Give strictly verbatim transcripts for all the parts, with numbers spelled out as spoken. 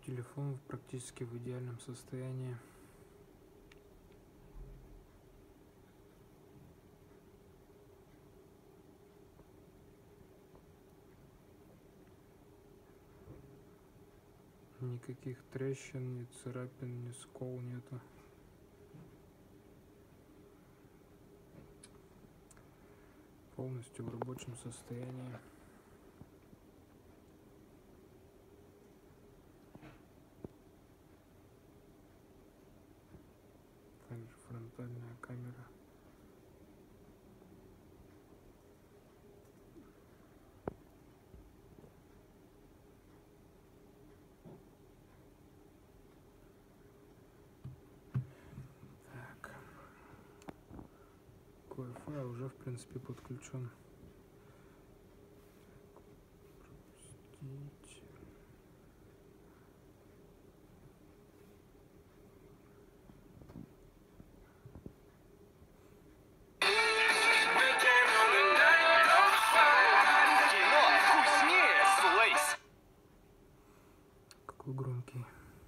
Телефон практически в идеальном состоянии. Никаких трещин, ни царапин, ни скол нету. Полностью в рабочем состоянии. Также фронтальная камера. Так. Wi-Fi уже в принципе подключен. Пропустить. Какой громкий.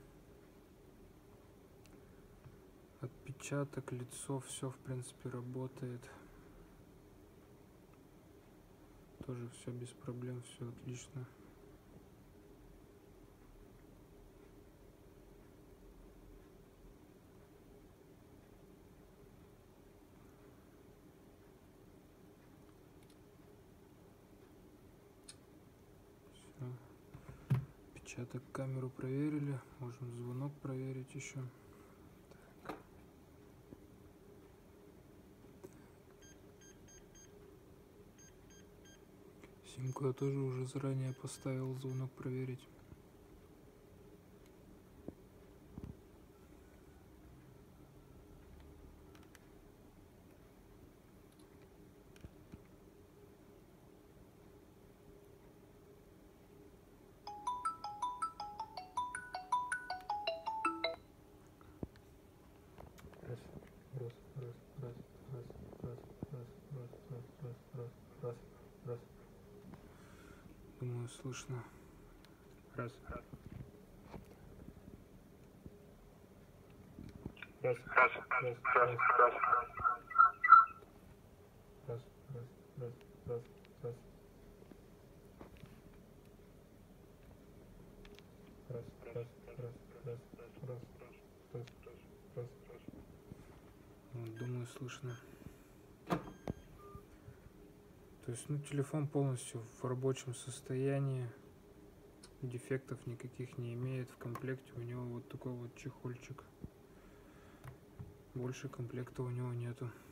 Отпечаток, лицо, все в принципе работает. Тоже все без проблем, все отлично. Все. Отпечаток, камеру проверили. Можем звонок проверить еще. Так. Симку я тоже уже заранее поставил, звонок проверить. Раз, раз, раз, раз, раз, раз, раз, раз, раз, раз, раз, раз, раз. Думаю, слышно. Раз. Раз. Раз. Раз. Раз. Раз. Раз. Раз. Раз. Раз. Раз. Раз. Раз. Раз. Раз. Раз. Раз. Раз. Вот, думаю, слышно. То есть, ну, телефон полностью в рабочем состоянии. Дефектов никаких не имеет. В комплекте у него вот такой вот чехольчик. Больше комплекта у него нету.